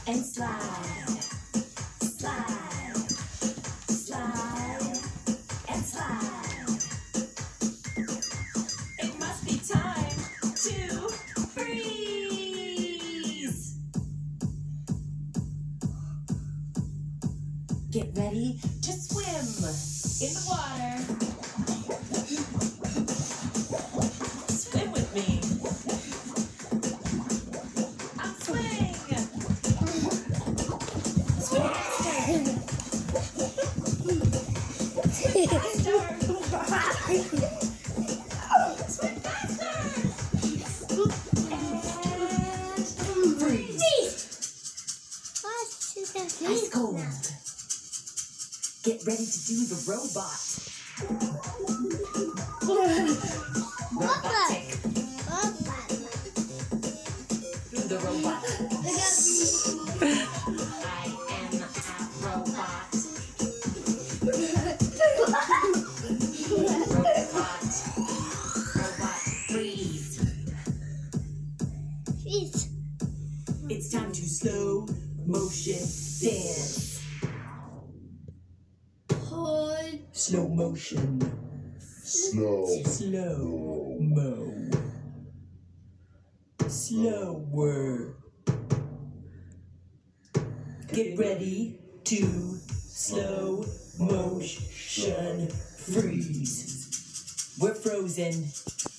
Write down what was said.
and slide, slide, slide, and slide. It must be time to freeze. Get ready to swim in the water. Swim with me. I'm swimming. Swim faster. Swim faster. Swim faster. And freeze. Ice cold. Get ready to do the robot. Robotic. Do the robot. I am a robot. Robot. Robot, freeze. It's time to slow motion dance. Slow motion. Slow mo. Slower. Get ready to slow motion freeze. We're frozen.